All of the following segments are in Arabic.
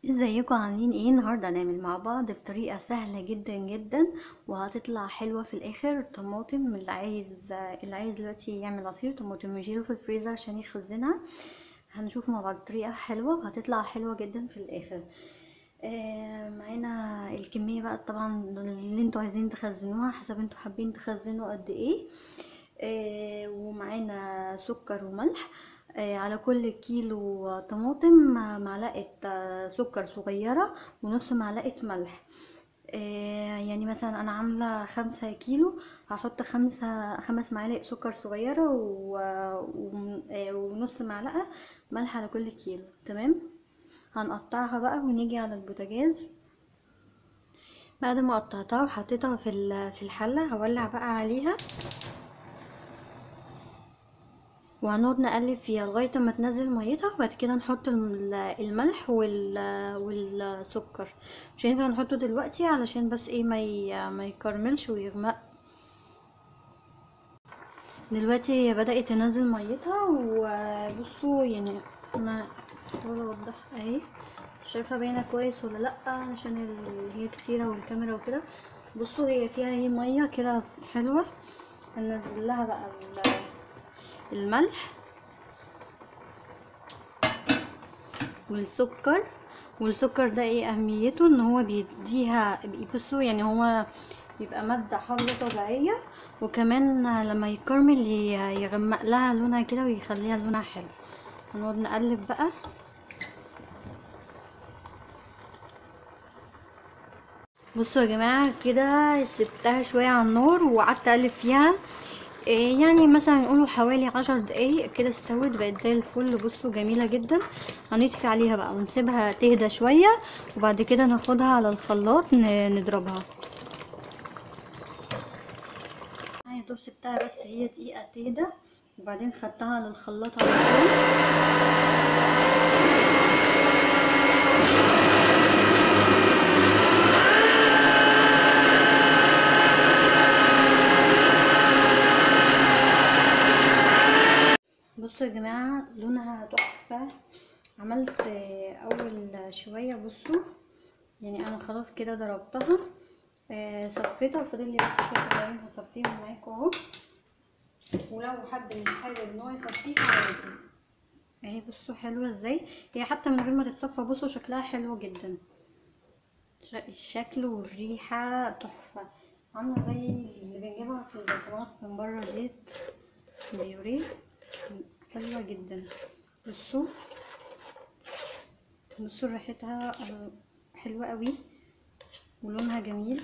ازيكم عاملين ايه؟ النهارده هنعمل مع بعض بطريقه سهله جدا جدا وهتطلع حلوه في الاخر. طماطم اللي عايز دلوقتي يعمل عصير طماطم يشيله في الفريزر عشان يخزنها. هنشوف مع بعض طريقه حلوه وهتطلع حلوه جدا في الاخر. معانا الكميه بقى طبعا اللي انتوا عايزين تخزنوها حسب انتوا حابين تخزنوا قد ايه. ومعانا سكر وملح. على كل كيلو طماطم معلقة سكر صغيرة ونص معلقة ملح. يعني مثلا انا عاملة 5 كيلو، هحط 5 معالق سكر صغيرة ونص معلقة ملح على كل كيلو. تمام، هنقطعها بقى ونيجي على البوتاجاز. بعد ما قطعتها وحطيتها في الحلة هولع بقى عليها وهنقعد نقلب فيها لغايه ما تنزل ميتها، وبعد كده نحط الملح والسكر. مش هينفع نحطه دلوقتي علشان بس ايه ما يكرملش ويغمق. دلوقتي هي بدأت تنزل ميتها، وبصوا يعني انا بحاول اوضح اهي، مش عارفه باينه كويس ولا لا عشان هي كتيره والكاميرا وكده. بصوا هي فيها اهي ميه كده حلوه. هننزل لها بقى الملح والسكر. والسكر ده ايه اهميته؟ ان هو بيديها، بصوا يعني هو بيبقى مادة حافظة طبيعية، وكمان لما يكرمل يغمق لها لونها كده ويخليها لونها حلو. هنقعد نقلب بقى. بصوا يا جماعة كده سبتها شوية على النار وقعدت اقلب فيها. يعني مثلا نقوله حوالي 10 دقايق كده استوت بقت زي الفل. بصوا جميلة جدا. هنطفي عليها بقى ونسيبها تهدى شوية، وبعد كده ناخدها على الخلاط نضربها. يا دوب سبتها بس هي دقيقة تهدى، وبعدين خدتها على الخلاط على طول. بصوا يا جماعة لونها تحفة. عملت اول شوية. بصوا يعني انا خلاص كده ضربتها. صفيتها وفاضل لي بس شوية صغيرين هصفيهم معاكم اهو. ولو حد مش حابب ان هو يصفيها عادي اهي. بصوا حلوة ازاي هي حتى من غير ما تتصفى. بصوا شكلها حلو جدا، الشكل والريحة تحفة. عاملة زي اللي بنجيبها في البرطمانات من بره، زيت بيوريه. حلوة جدا. بصوا بصوا ريحتها حلوة قوي ولونها جميل.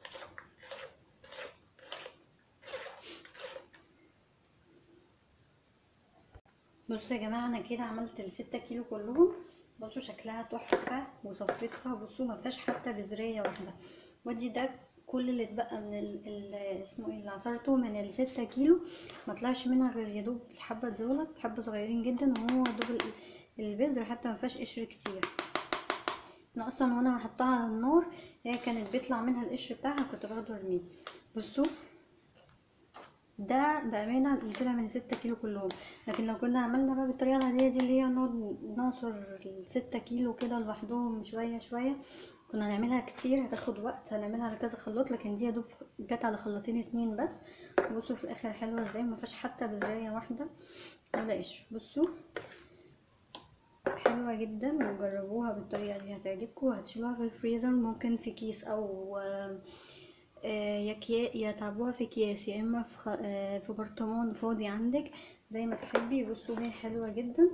بصوا يا جماعة انا كده عملت ال6 كيلو كلهم. بصوا شكلها تحفة وصفيتها. بصوا ما فيهاش حتى بذرية واحدة. ودي ده كل اللي اتبقى من اسمه ايه اللي عصرته من ال6 كيلو. ما طلعش منها غير يا دوب الحبة دولت، حبة صغيرين جدا، وهو دوب البذر حتى ما فيهاش قشر كتير. انا اصلا وانا هحطها على النار هي كانت بيطلع منها القشر بتاعها، كنت باخده ارميه. بصوا ده بامانه اللي طلع من ال6 كيلو كلهم. لكن لو كنا عملنا بقى بالطريقه العاديه دي اللي هي نقعد نعصر ال6 كيلو كده لوحدهم شويه شويه، كنا هنعملها كتير هتاخد وقت، هنعملها على كذا خلاط. لكن دي يا دوب جت على خلاطين 2 بس. بصوا في الاخر حلوه ازاي، ما فيهاش حتى بذريه واحده ولا قشر. بصوا حلوة جدا وجربوها بالطريقة دي هتعجبكم. وهتشيلوها في الفريزر ممكن في كيس او يا تعبوها في اكياس يا اما في برطمان فاضي عندك زي ما تحبي. بصوا هي حلوة جدا.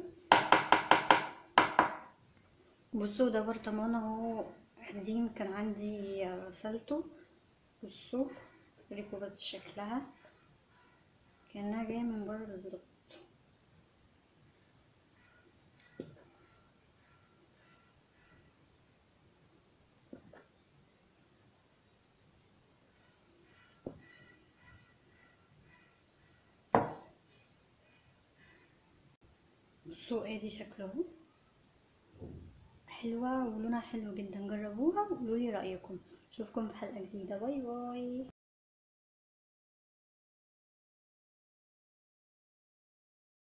بصوا ده برطمان اهو قديم كان عندي غسلته. بصوا اوريكم بس شكلها كأنها جاية من بره بالظبط. بصوا ادي شكله اهو، حلوة ولونها حلو جدا. جربوها وقولولي رأيكم. اشوفكم في حلقة جديدة. باي باي.